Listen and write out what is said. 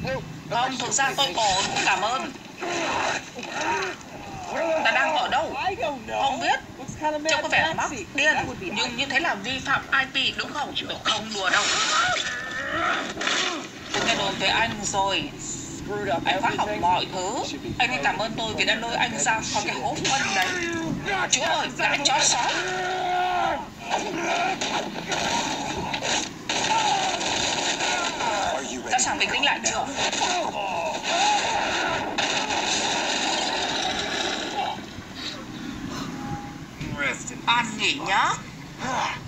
Không, thực ra tôi ổn, cảm ơn. Ta đang ở đâu? Không biết. Trông có vẻ mắc điên, nhưng như thế là vi phạm IP đúng không? Tôi không đùa đâu. Tôi nghe đồn về anh rồi. Anh phá hỏng mọi thứ. Anh nên cảm ơn tôi vì đã lôi anh ra khỏi cái hố phân đấy. Chúa ơi, gã chó sói. Sẵn sàng bình tĩnh lại chưa? An nghỉ nhá.